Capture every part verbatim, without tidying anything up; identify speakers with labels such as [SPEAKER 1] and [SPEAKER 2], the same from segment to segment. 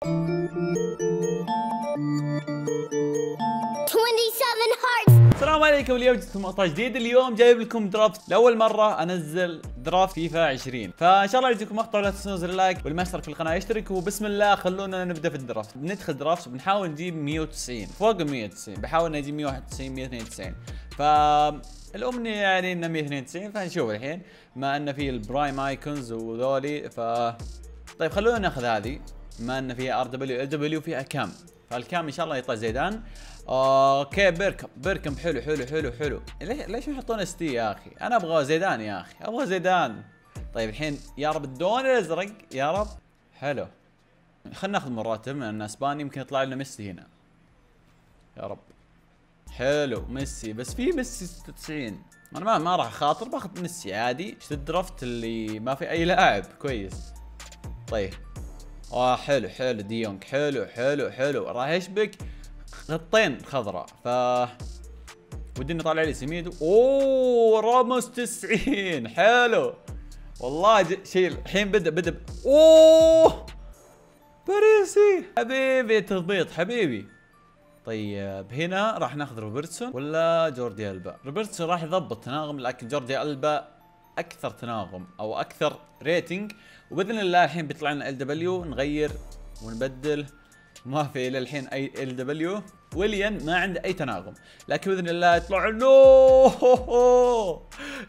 [SPEAKER 1] السلام عليكم، اليوم جبت مقطع جديد. اليوم جايب لكم درافت لاول مره انزل درافت فيفا عشرين، فان شاء الله يعجبكم مقطع. ولا تنسوا اللايك واللي ما اشترك في القناه يشترك. وبسم الله خلونا نبدا في الدرافت. بندخل درافت وبنحاول نجيب مية وتسعين فوق ال مية وتسعين، بحاول نجيب مية وواحد وتسعين مية واثنين وتسعين. فالامنيه يعني ان مية واثنين وتسعين، فنشوف الحين ما ان في البرايم ايكونز وذولي. ف طيب خلونا ناخذ هذه، ما ان فيها ار دبليو ال دبليو فيها كام، فالكام ان شاء الله يطلع زيدان. اوكي بيركم بيركم حلو حلو حلو حلو. ليش ليش يحطون اس تي يا اخي؟ انا ابغى زيدان يا اخي، ابغى زيدان. طيب الحين يا رب الدون الازرق يا رب. حلو، خلينا ناخذ مراتب من اسباني، يمكن يطلع لنا ميسي هنا يا رب. حلو ميسي، بس في ميسي ستة وتسعين. انا ما ما راح اخاطر، باخذ ميسي عادي. ايش الدرافت اللي ما في اي لاعب كويس. طيب اه حلو حلو ديونج، حلو حلو حلو. راح يشبك خطين خضراء، ف ودي طالع لي سميدو. اوه راموس تسعين، حلو والله شيء. الحين بدا بدا اوه باريسي حبيبي، تضبيط حبيبي. طيب هنا راح ناخذ روبرتسون ولا جوردي ألبا؟ روبرتسون راح يضبط تناغم، لكن جوردي ألبا اكثر تناغم او اكثر ريتنج. وباذن الله الحين بيطلع لنا ال دبليو، نغير ونبدل. ما في الى الحين اي ال دبليو. ويليان ما عنده اي تناغم، لكن باذن الله يطلع نو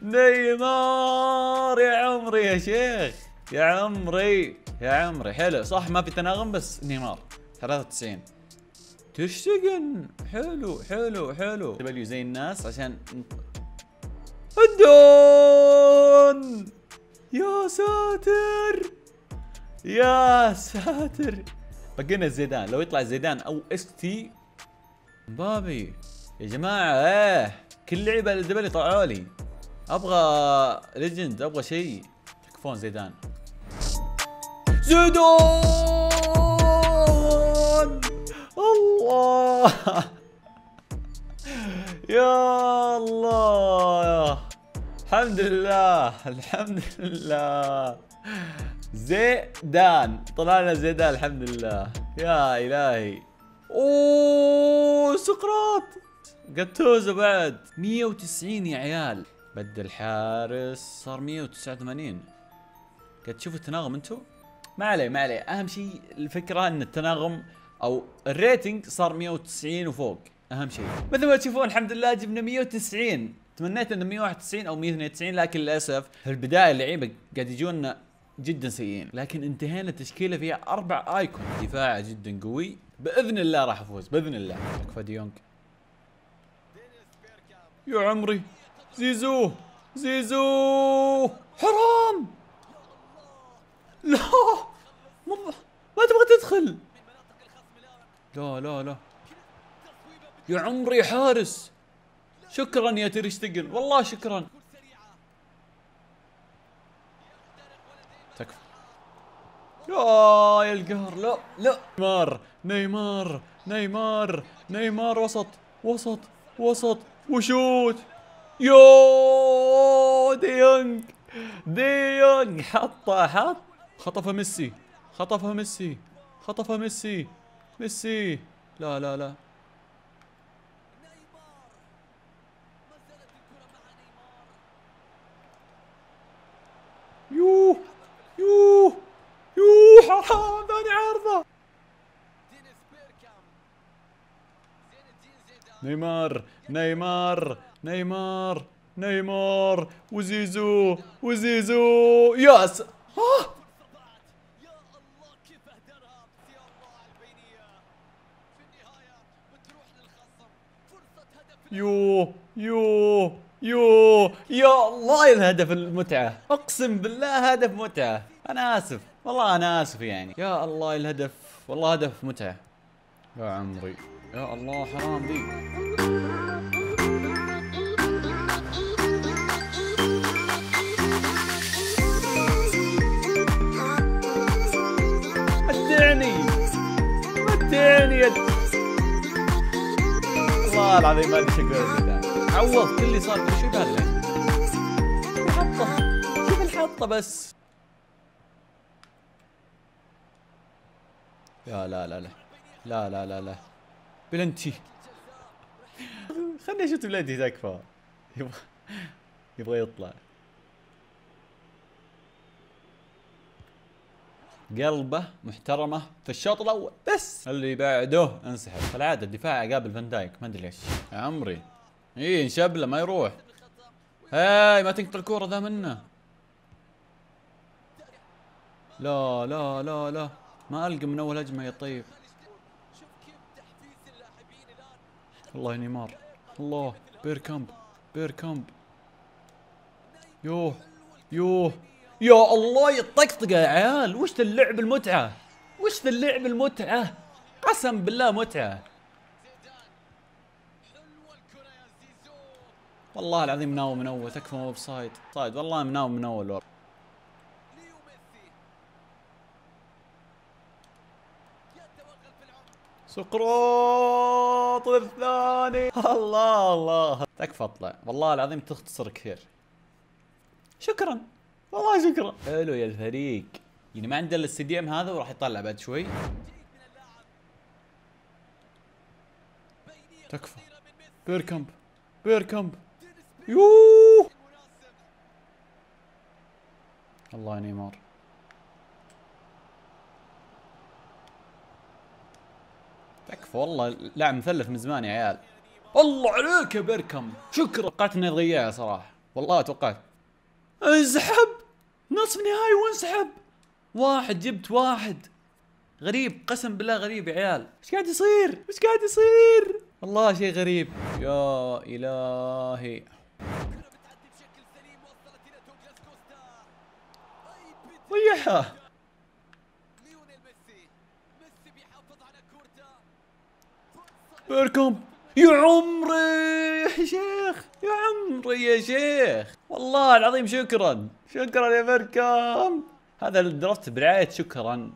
[SPEAKER 1] نيمار. يا عمري يا شيخ، يا عمري يا عمري. حلو صح، ما في تناغم بس نيمار ثلاثة وتسعين. تشتغن حلو حلو حلو. دبليو زي الناس عشان الدون. يا ساتر يا ساتر. بقينا زيدان، لو يطلع زيدان او اس تي مبابي يا جماعه. ايه كل لعيبه الدبليو طلعوا لي. ابغى ليجند، ابغى شيء. تكفون زيدان. زيدان الله يا الله، الحمد لله الحمد لله. زيدان طلع لنا زيدان الحمد لله يا الهي. اوه سقراط قتوزه بعد مية وتسعين يا عيال. بدل حارس صار مية وتسعة وثمانين. قد تشوفوا التناغم انتم؟ ما عليه ما عليه، اهم شيء الفكره ان التناغم او الريتنج صار مية وتسعين وفوق، اهم شيء. مثل ما تشوفون الحمد لله جبنا مية وتسعين. تمنيت انه مية وواحد وتسعين او مية واثنين وتسعين، لكن للاسف في البدايه اللعيبه قاعد يجونا جدا سيئين. لكن انتهينا تشكيله فيها اربع ايكون، دفاع جدا قوي. باذن الله راح افوز باذن الله. تكفى ديونج يا عمري. زيزو زيزو حرام. لا ما, ما تبغى تدخل. لا لا لا يا عمري حارس. شكرا يا تيرشتجن والله شكرا. تكفى يا يا القهر. لا لا نيمار نيمار نيمار نيمار. وسط وسط وسط وشوت. يو ديونج ديونج حطه حط. خطفه ميسي خطفه ميسي خطفه ميسي ميسي. لا لا لا يوه يوه يوه حرام ثاني عارضة. نيمار نيمار نيمار نيمار وزيزو وزيزو. ياس آه. يوه يوه يوه يا الله. الهدف المتعة، اقسم بالله هدف متعة. انا اسف والله انا اسف يعني. يا الله الهدف والله هدف متعة يا عمري. يا الله حرام ذي. متعني متعني يا والله العظيم ما ادري ايش اقول. زيدان عوض كل اللي صار. شو هذا الحطه؟ شوف الحطه بس. يا لا لا لا لا لا لا لا بلنتي. خلني اشوت بلنتي تكفى. يبغى يبغى يطلع. قلبه محترمه في الشوط الاول بس اللي بعده انسحب. كالعاده الدفاع قابل فان دايك ما ادري ليش يا عمري. ايه انشبله ما يروح. هاي ما تنقطع الكوره ذا منه. لا لا لا لا ما القى من اول هجمه يا طيب. الله نيمار. الله بيركامب بيركامب. يوه يوه يا الله يطقطق يا عيال. وش ذا اللعب المتعه؟ وش ذا اللعب المتعه؟ قسم بالله متعه. والله العظيم مناوم من اول. تكفى مو بصايد صايد والله مناوم من اول. سقراط الثاني. الله الله تكفى اطلع والله العظيم تختصر كثير. شكرا والله شكرا. حلو يا الفريق. يعني ما عنده الا السي دي ام هذا وراح يطلع بعد شوي. تكفى. بيركامب بيركامب. يوه الله نيمار. تكفى والله لاعب مثلث من زمان يا عيال. الله عليك يا بيركامب. شكرا. توقعت انه يضيعها صراحه والله توقعت. انسحب نصف نهائي وانسحب. واحد جبت واحد. غريب قسم بالله غريب يا عيال. ايش قاعد يصير؟ ايش قاعد يصير؟ والله شيء غريب يا الهي. ضيعها. بيركامب يا عمري يا شيخ يا عمري يا شيخ. والله العظيم شكرا شكرا يا بيركامب. هذا الدرافت برعاية شكرا.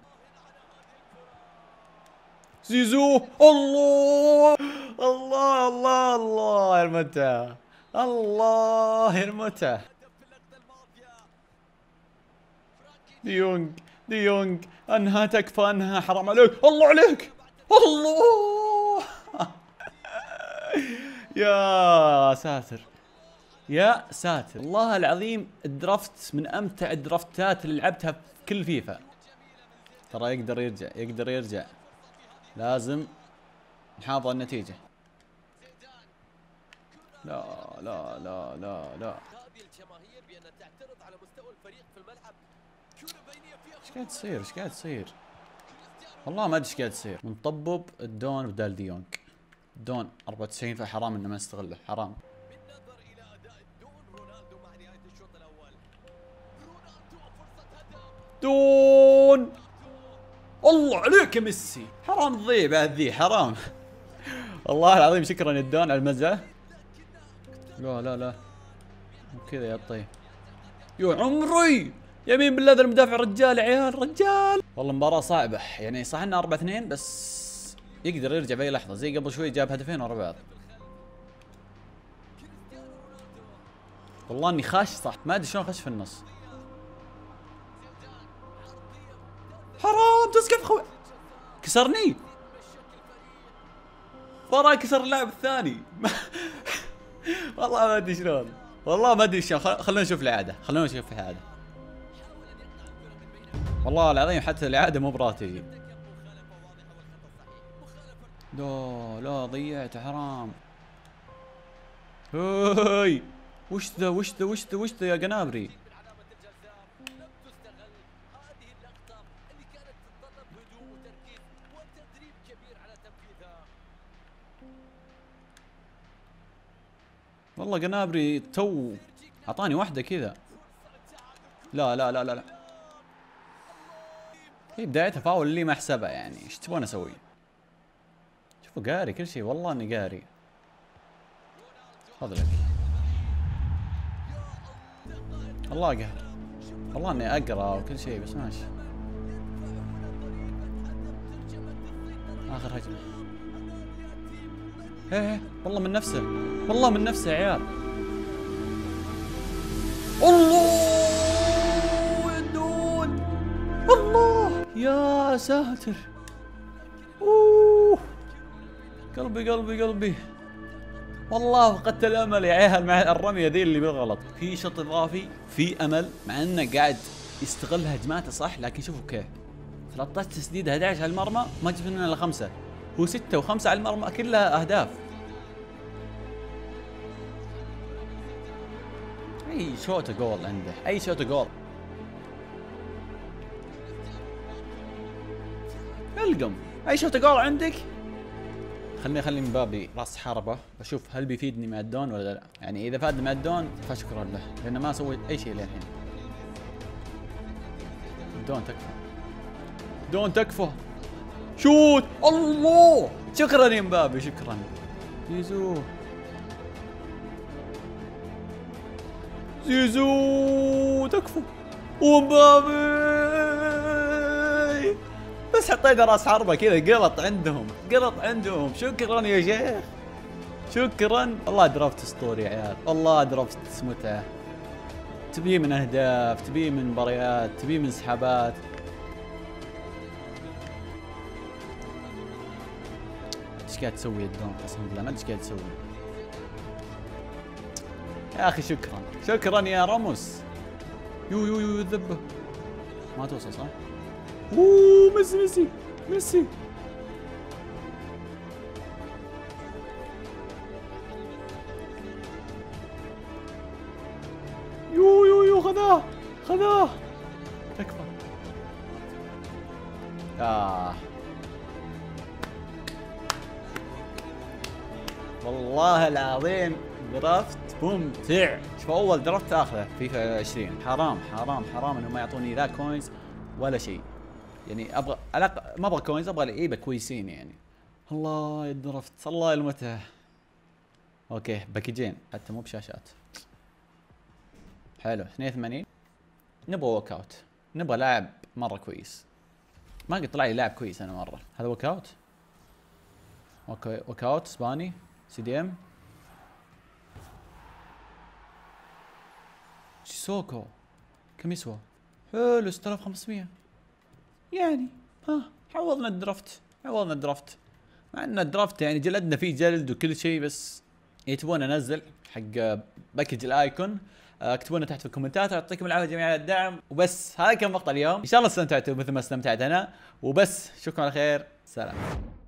[SPEAKER 1] زيزو. الله الله الله الله يا المتعة. الله يا المتعة. ديونج ديونج انها تكفى انها حرام عليك. الله عليك. الله يا ساتر يا ساتر. والله العظيم الدرافت من امتع الدرافتات اللي لعبتها في كل فيفا. ترى يقدر يرجع يقدر يرجع. لازم نحافظ على النتيجة. لا لا لا لا لا. ايش قاعد تصير؟ ايش قاعد تصير؟ والله ما ادري ايش قاعد يصير. منطبب الدون بدال ديونج. دون أربعة وتسعين فحرام انه ما نستغله حرام. دون الله عليك يا ميسي. حرام تضيع بعد ذي حرام. والله العظيم شكرا يا دون على المزح. لا لا لا كذا يا طيب. يا عمري يمين بالله ذا المدافع رجال يا عيال رجال. والله مباراة صعبة يعني صح انها أربعة اثنين بس يقدر يرجع بأي لحظة. زي قبل شوي جاب هدفين ورا بعض. والله اني خاش صح ما ادري شلون خش في النص. حرام تسقف خوي. كسرني. ورا كسر اللاعب الثاني. والله ما ادري شلون. والله ما ادري شلون. خلونا نشوف الإعادة. خلونا نشوف الإعادة. والله العظيم حتى الإعادة مو براتي. لا لا ضيعت حرام. هاي وش ذا وش ذا وش ذا وش ذا يا قنابري. والله قنابري تو اعطاني واحدة كذا. لا لا لا لا لا. هي بدايتها فاول اللي ما حسبها يعني ايش تبغون اسوي؟ شوفوا قاري كل شيء والله اني قاري. خذ لك. الله قهر. والله اني اقرا وكل شيء بس ماشي. اخر هجمة. ايه والله من نفسه والله من نفسه يا عيال. الله يا دون. الله يا ساتر قلبي قلبي قلبي والله فقدت الامل يا عيال مع الرميه ذي اللي بالغلط. في شوط اضافي في امل مع انه قاعد يستغل هجماته صح، لكن شوفوا كيف ثلاثة عشر تسديده احد عشر على المرمى ما جبت منها الا خمسه، هو ستة وخمسه على المرمى كلها اهداف. اي شوطه جول عنده، اي شوطه جول. القم اي شوطه جول عندك. خليني اخلي مبابي راس حربه بشوف هل بيفيدني مع الدون ولا لا. يعني اذا فادني مع الدون فشكرا له لانه ما سويت اي شيء للحين. دون تكفى، دون تكفى، شوت الله. شكرا يا مبابي شكرا. زيزو زيزو تكفى ومبابي بس حطينا راس حربه كذا قلط عندهم، قلط عندهم. شكرا يا شيخ شكرا. والله درافت اسطوري يا عيال، والله درافت متعه. تبيه من اهداف، تبيه من مباريات، تبيه من سحابات. ايش قاعد تسوي الدون؟ قسما بالله ما ادري ايش قاعد تسوي يا اخي. شكرا شكرا يا راموس. يو يو يو الذبه ما توصل صح؟ اوه ميسي ميسي ميسي. يو يو يو خذاه خذاه تكفى. آه والله العظيم درافت ممتع. شوف اول درافت اخذه فيفا عشرين. حرام حرام حرام انهم ما يعطوني لا كوينز ولا شيء. يعني ابغى ألق... ما ابغى كوينز، ابغى لعيبه كويسين يعني. الله يا درافت الله المتعه. اوكي باكجين حتى مو بشاشات. حلو اثنين وثمانين. نبغى ووك اوت، نبغى لاعب مره كويس. ما قد طلع لي لاعب كويس انا مره. هذا ووك اوت. اوكي ووك اوت اسباني سي دي ام. سيسوكو كم يسوى؟ حلو ستة آلاف وخمسمية. يعني ها عوضنا الدرافت، عوضنا الدرافت. مع ان الدرافت يعني جلدنا فيه جلد وكل شيء، بس يتبون انزل حق باكج الايكون. اكتبوا لنا تحت في الكومنتات. يعطيكم العافيه جميعا على الدعم. وبس هذا كان مقطع اليوم، ان شاء الله استمتعتوا مثل ما استمتعت انا. وبس شكرا على خير، سلام.